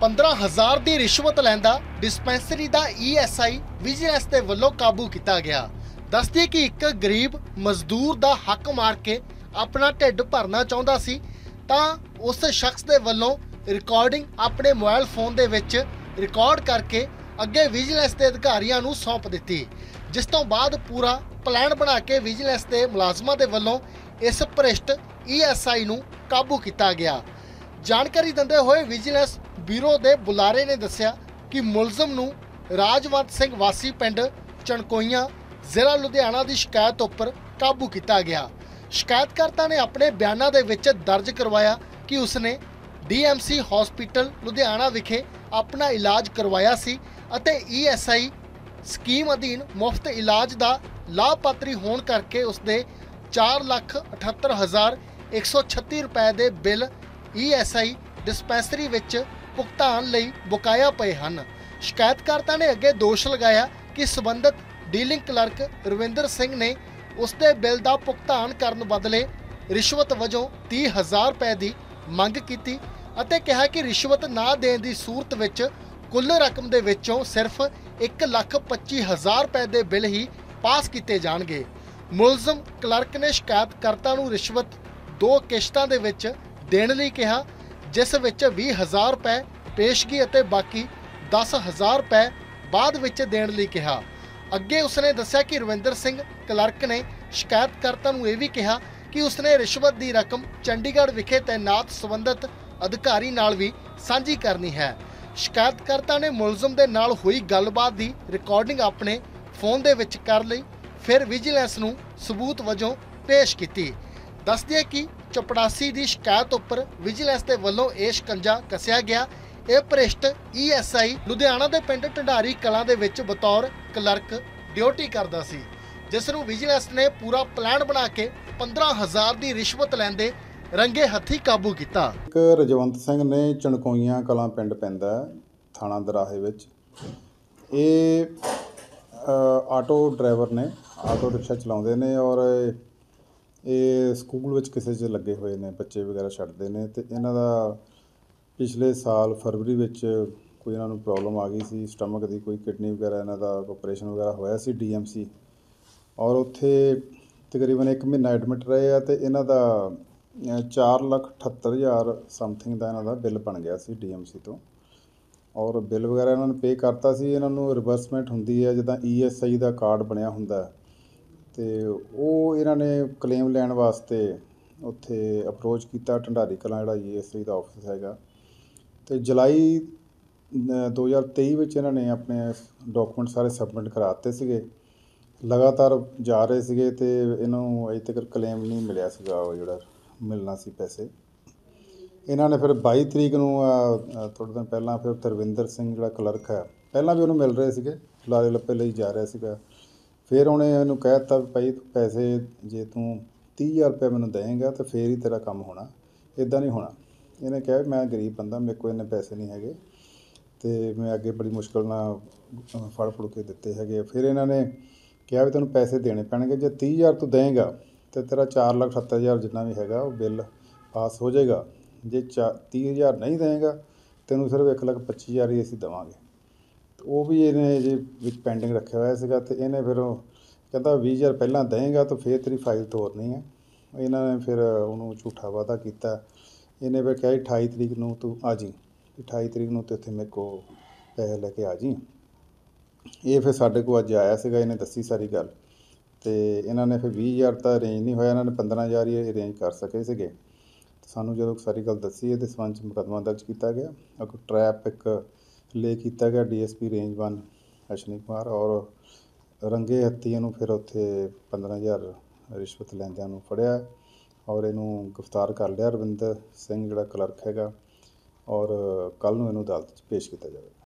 15,000 ਦੀ ਰਿਸ਼ਵਤ ਲੈਂਦਾ ਡਿਸਪੈਂਸਰੀ ਦਾ ESI vigilance ਦੇ ਵੱਲੋਂ ਕਾਬੂ ਕੀਤਾ ਗਿਆ। ਦੱਸਦੀ ਕਿ ਇੱਕ ਗਰੀਬ ਮਜ਼ਦੂਰ ਦਾ ਹੱਕ ਮਾਰ ਕੇ ਆਪਣਾ ਢਿੱਡ ਭਰਨਾ ਚਾਹੁੰਦਾ ਸੀ ਤਾਂ ਉਸ ਸ਼ਖਸ ਦੇ ਵੱਲੋਂ ਰਿਕਾਰਡਿੰਗ ਆਪਣੇ ਮੋਬਾਈਲ ਫੋਨ ਦੇ ਵਿੱਚ ਰਿਕਾਰਡ ਕਰਕੇ ਅੱਗੇ ਵਿਜੀਲੈਂਸ ਦੇ ਅਧਿਕਾਰੀਆਂ ਨੂੰ ਸੌਂਪ ਦਿੱਤੀ, ਜਿਸ ਤੋਂ ਬਾਅਦ ਪੂਰਾ ਪਲਾਨ ਬਣਾ ਕੇ ਵਿਜੀਲੈਂਸ ਦੇ ਮੁਲਾਜ਼ਮਾਂ ਦੇ ਵੱਲੋਂ ਇਸ ਭ੍ਰਿਸ਼ਟ ਈਐਸਆਈ ਨੂੰ ਕਾਬੂ ਕੀਤਾ ਗਿਆ। ਜਾਣਕਾਰੀ ਦਿੰਦੇ ਹੋਏ ਵਿਜੀਲੈਂਸ ਬਿਊਰੋ ਦੇ ਬੁਲਾਰੇ ਨੇ ਦੱਸਿਆ ਕਿ ਮੁਲਜ਼ਮ ਨੂੰ ਰਾਜਵੰਤ ਸਿੰਘ ਵਾਸੀ ਪਿੰਡ ਚਣਕੋਈਆਂ ਜ਼ਿਲ੍ਹਾ ਲੁਧਿਆਣਾ ਦੀ ਸ਼ਿਕਾਇਤ ਉੱਪਰ ਕਾਬੂ ਕੀਤਾ ਗਿਆ। ਸ਼ਿਕਾਇਤਕਰਤਾ ਨੇ ਆਪਣੇ ਬਿਆਨਾਂ ਦੇ ਵਿੱਚ ਦਰਜ ਕਰਵਾਇਆ ਕਿ ਉਸਨੇ ਡੀਐਮਸੀ ਹਸਪੀਟਲ ਲੁਧਿਆਣਾ ਵਿਖੇ ਆਪਣਾ ਇਲਾਜ ਕਰਵਾਇਆ ਸੀ ਅਤੇ ਈਐਸਆਈ ਸਕੀਮ ਅਧੀਨ ਮੁਫਤ ਇਲਾਜ ਦਾ ਲਾਭਪਾਤਰੀ ਹੋਣ ਕਰਕੇ ਉਸਦੇ 4,78,136 ਰੁਪਏ ਦੇ ਬਿੱਲ ਈਐਸਆਈ ਡਿਸਪੈਂਸਰੀ ਵਿੱਚ ਭੁਗਤਾਨ ਲਈ ਬਕਾਇਆ ਪਏ ਹਨ। ਸ਼ਿਕਾਇਤਕਰਤਾ ਨੇ ਅੱਗੇ ਦੋਸ਼ ਲਗਾਇਆ ਕਿ ਸਬੰਧਤ ਡੀਲਿੰਗ ਕਲਰਕ ਰਵਿੰਦਰ ਸਿੰਘ ਨੇ ਉਸਦੇ ਬਿੱਲ ਦਾ ਭੁਗਤਾਨ ਕਰਨ ਬਦਲੇ ਰਿਸ਼ਵਤ ਵਜੋਂ 30,000 ਰੁਪਏ ਦੀ ਮੰਗ ਕੀਤੀ ਅਤੇ ਕਿਹਾ ਕਿ ਰਿਸ਼ਵਤ ਨਾ ਦੇਣ ਦੀ ਸੂਰਤ ਵਿੱਚ ਕੁੱਲ ਰਕਮ ਦੇ ਵਿੱਚੋਂ ਸਿਰਫ 1,25,000 ਰੁਪਏ ਦੇ ਬਿੱਲ ਹੀ ਪਾਸ ਕੀਤੇ ਜਾਣਗੇ। ਮੁਲਜ਼ਮ ਕਲਰਕ ਨੇ ਸ਼ਿਕਾਇਤਕਰਤਾ ਨੂੰ ਰਿਸ਼ਵਤ 2 ਕਿਸ਼ਤਾਂ ਦੇ ਵਿੱਚ ਦੇਣ ਲਈ ਕਿਹਾ, ਜਿਸ ਵਿੱਚ 20,000 ਰੁਪਏ ਪੇਸ਼ਗੀ ਅਤੇ ਬਾਕੀ 10,000 ਰੁਪਏ ਬਾਅਦ ਵਿੱਚ ਦੇਣ ਲਈ ਕਿਹਾ। ਅੱਗੇ ਉਸਨੇ ਦੱਸਿਆ ਕਿ ਰਵਿੰਦਰ ਸਿੰਘ ਕਲਰਕ ਨੇ ਸ਼ਿਕਾਇਤਕਰਤਾ ਨੂੰ ਇਹ ਵੀ ਕਿਹਾ ਕਿ ਉਸਨੇ ਰਿਸ਼ਵਤ ਦੀ ਰਕਮ ਚੰਡੀਗੜ੍ਹ ਵਿਖੇ ਤੈਨਾਤ ਸੰਬੰਧਿਤ ਅਧਿਕਾਰੀ ਨਾਲ ਵੀ ਸਾਂਝੀ ਕਰਨੀ ਹੈ। ਸ਼ਿਕਾਇਤਕਰਤਾ ਨੇ ਮੁਲਜ਼ਮ ਦੇ ਨਾਲ ਹੋਈ ਗੱਲਬਾਤ ਦੀ ਰਿਕਾਰਡਿੰਗ ਆਪਣੇ ਫੋਨ ਦੇ ਵਿੱਚ ਕਰ ਲਈ, ਫਿਰ ਵਿਜੀਲੈਂਸ ਨੂੰ ਸਬੂਤ ਵਜੋਂ ਪੇਸ਼ ਕੀਤੀ। ਦੱਸਦੀ ਹੈ ਕਿ ਚਪੜਾਸੀ ਦੀ ਸ਼ਿਕਾਇਤ ਉੱਪਰ ਵਿਜੀਲੈਂਸ ਦੇ ਵੱਲੋਂ ਇਹ ਸ਼ਿਕੰਜਾ ਕੱਸਿਆ ਗਿਆ। ਇਹ ਭ੍ਰਿਸ਼ਟ ਈਐਸਆਈ ਲੁਧਿਆਣਾ ਦੇ ਪਿੰਡ ਢੰਡਾਰੀ ਕਲਾਂ ਦੇ ਵਿੱਚ ਬਤੌਰ ਕਲਰਕ ਡਿਊਟੀ ਕਰਦਾ ਸੀ, ਜਿਸ ਨੂੰ ਵਿਜੀਲੈਂਸ ਨੇ ਪੂਰਾ ਪਲਾਨ ਬਣਾ ਕੇ 15,000 ਦੀ ਰਿਸ਼ਵਤ ਲੈਂਦੇ ਰੰਗੇ ਹੱਥੀਂ ਕਾਬੂ ਕੀਤਾ। ਇੱਕ ਰਜਵੰਤ ਸਿੰਘ ਨੇ ਚਣਕੋਈਆਂ ਕਲਾਂ ਪਿੰਡ ਪੈਂਦਾ ਥਾਣਾ ਦਰਾਹੇ ਵਿੱਚ। ਇਹ ਆਟੋ ਡਰਾਈਵਰ ਨੇ, ਆਟੋ ਰਿਕਸ਼ਾ ਚਲਾਉਂਦੇ ਨੇ ਔਰ ਇਹ ਸਕੂਲ ਵਿੱਚ ਕਿਸੇ 'ਚ ਲੱਗੇ ਹੋਏ ਨੇ, ਬੱਚੇ ਵਗੈਰਾ ਛੱਡਦੇ ਨੇ। ਅਤੇ ਇਹਨਾਂ ਦਾ ਪਿਛਲੇ ਸਾਲ ਫਰਵਰੀ ਵਿੱਚ ਕੋਈ ਇਹਨਾਂ ਨੂੰ ਪ੍ਰੋਬਲਮ ਆ ਗਈ ਸੀ ਸਟਮਕ ਦੀ, ਕੋਈ ਕਿਡਨੀ ਵਗੈਰਾ ਇਹਨਾਂ ਦਾ ਆਪਰੇਸ਼ਨ ਵਗੈਰਾ ਹੋਇਆ ਸੀ ਡੀਐਮਸੀ, ਔਰ ਉੱਥੇ ਤਕਰੀਬਨ 1 ਮਹੀਨਾ ਐਡਮਿਟ ਰਹੇ ਆ। ਅਤੇ ਇਹਨਾਂ ਦਾ 4,78,000 ਸਮਥਿੰਗ ਦਾ ਇਹਨਾਂ ਦਾ ਬਿੱਲ ਬਣ ਗਿਆ ਸੀ ਡੀਐਮਸੀ ਤੋਂ, ਔਰ ਬਿੱਲ ਵਗੈਰਾ ਇਹਨਾਂ ਨੂੰ ਪੇ ਕਰਤਾ ਸੀ। ਇਹਨਾਂ ਨੂੰ ਰਿਵਰਸਮੈਂਟ ਹੁੰਦੀ ਹੈ, ਜਿੱਦਾਂ ਈਐਸਆਈ ਦਾ ਕਾਰਡ ਬਣਿਆ ਹੁੰਦਾ, ਅਤੇ ਉਹ ਇਹਨਾਂ ਨੇ ਕਲੇਮ ਲੈਣ ਵਾਸਤੇ ਉੱਥੇ ਅਪਰੋਚ ਕੀਤਾ ਢੰਡਾਰੀ ਕਲਾਂ, ਜਿਹੜਾ ਈਐਸਆਈ ਦਾ ਆਫਿਸ ਹੈਗਾ। ਅਤੇ ਜੁਲਾਈ 2023 ਵਿੱਚ ਇਹਨਾਂ ਨੇ ਆਪਣੇ ਡਾਕੂਮੈਂਟ ਸਾਰੇ ਸਬਮਿਟ ਕਰਾ ਦਿੱਤੇ ਸੀਗੇ। ਲਗਾਤਾਰ ਜਾ ਰਹੇ ਸੀਗੇ ਅਤੇ ਇਹਨਾਂ ਨੂੰ ਅਜੇ ਤੱਕ ਕਲੇਮ ਨਹੀਂ ਮਿਲਿਆ ਸੀਗਾ, ਉਹ ਜਿਹੜਾ ਮਿਲਣਾ ਸੀ ਪੈਸੇ। ਇਹਨਾਂ ਨੇ ਫਿਰ 22 ਤਰੀਕ ਨੂੰ ਥੋੜ੍ਹੇ ਦਿਨ ਪਹਿਲਾਂ ਫਿਰ ਤਰਵਿੰਦਰ ਸਿੰਘ ਜਿਹੜਾ ਕਲਰਕ ਹੈ, ਪਹਿਲਾਂ ਵੀ ਉਹਨੂੰ ਮਿਲ ਰਹੇ ਸੀਗੇ, ਲਾਰੇ ਲੱਪੇ ਲਈ ਜਾ ਰਿਹਾ ਸੀਗਾ। ਫਿਰ ਉਹਨੇ ਇਹਨੂੰ ਕਹਿ ਦਿੱਤਾ ਵੀ ਭਾਈ ਪੈਸੇ ਜੇ ਤੂੰ 30,000 ਰੁਪਏ ਮੈਨੂੰ ਦੇਵੇਂਗਾ ਤਾਂ ਫਿਰ ਹੀ ਤੇਰਾ ਕੰਮ ਹੋਣਾ, ਇੱਦਾਂ ਨਹੀਂ ਹੋਣਾ। ਇਹਨੇ ਕਿਹਾ ਮੈਂ ਗਰੀਬ ਬੰਦਾ, ਮੇਰੇ ਕੋਲ ਇੰਨੇ ਪੈਸੇ ਨਹੀਂ ਹੈਗੇ ਅਤੇ ਮੈਂ ਅੱਗੇ ਬੜੀ ਮੁਸ਼ਕਿਲ ਨਾਲ ਫੜ ਫੁੜ ਕੇ ਦਿੱਤੇ ਹੈਗੇ। ਫਿਰ ਇਹਨਾਂ ਨੇ ਕਿਹਾ ਵੀ ਤੈਨੂੰ ਪੈਸੇ ਦੇਣੇ ਪੈਣਗੇ, ਜੇ 30,000 ਤੂੰ ਦੇਵੇਂਗਾ ਤਾਂ ਤੇਰਾ 4,78,000 ਜਿੰਨਾ ਵੀ ਹੈਗਾ ਉਹ ਬਿੱਲ ਪਾਸ ਹੋ ਜਾਏਗਾ। ਜੇ 30,000 ਨਹੀਂ ਦੇਵੇਂਗਾ ਤੈਨੂੰ ਸਿਰਫ 1,25,000 ਹੀ ਅਸੀਂ ਦੇਵਾਂਗੇ। ਉਹ ਵੀ ਇਹਨੇ ਜੇ ਵਿੱਚ ਪੈਂਡਿੰਗ ਰੱਖਿਆ ਹੋਇਆ ਸੀਗਾ। ਅਤੇ ਇਹਨੇ ਫਿਰ ਉਹ ਕਹਿੰਦਾ 20,000 ਪਹਿਲਾਂ ਦੇਵੇਂਗਾ ਤਾਂ ਫਿਰ ਤੇਰੀ ਫਾਈਲ ਤੋਰਨੀ ਹੈ। ਇਹਨਾਂ ਨੇ ਫਿਰ ਉਹਨੂੰ ਝੂਠਾ ਵਾਅਦਾ ਕੀਤਾ। ਇਹਨੇ ਫਿਰ ਕਿਹਾ 28 ਤਰੀਕ ਨੂੰ ਤੂੰ ਆ ਜਾਈਂ, 28 ਤਰੀਕ ਨੂੰ ਤਾਂ ਇੱਥੇ ਮੇਰੇ ਕੋਲ ਪੈਸੇ ਲੈ ਕੇ ਆ ਜਾਈਂ। ਇਹ ਫਿਰ ਸਾਡੇ ਕੋਲ ਅੱਜ ਆਇਆ ਸੀਗਾ, ਇਹਨੇ ਦੱਸੀ ਸਾਰੀ ਗੱਲ। ਅਤੇ ਇਹਨਾਂ ਨੇ ਫਿਰ 20,000 ਤਾਂ ਅਰੇਂਜ ਨਹੀਂ ਹੋਇਆ, ਇਹਨਾਂ ਨੇ 15,000 ਹੀ ਅਰੇਂਜ ਕਰ ਸਕੇ ਸੀਗੇ। ਸਾਨੂੰ ਜਦੋਂ ਸਾਰੀ ਗੱਲ ਦੱਸੀ, ਇਹਦੇ ਸੰਬੰਧ 'ਚ ਮੁਕੱਦਮਾ ਦਰਜ ਕੀਤਾ ਗਿਆ। ਅੱਗੋਂ ਟਰੈਪ ਇੱਕ ਲੇ ਕੀਤਾ ਗਿਆ ਡੀਐਸਪੀ ਰੇਂਜ 1 ਅਸ਼ਵਨੀ ਕੁਮਾਰ, ਔਰ ਰੰਗੇ ਹੱਥੀਂ ਇਹਨੂੰ ਫਿਰ ਉੱਥੇ 15,000 ਰਿਸ਼ਵਤ ਲੈਂਦਿਆਂ ਨੂੰ ਫੜਿਆ ਔਰ ਇਹਨੂੰ ਗ੍ਰਿਫਤਾਰ ਕਰ ਲਿਆ ਰਵਿੰਦਰ ਸਿੰਘ ਜਿਹੜਾ ਕਲਰਕ ਹੈਗਾ, ਔਰ ਕੱਲ੍ਹ ਨੂੰ ਇਹਨੂੰ ਅਦਾਲਤ 'ਚ ਪੇਸ਼ ਕੀਤਾ ਜਾਵੇਗਾ।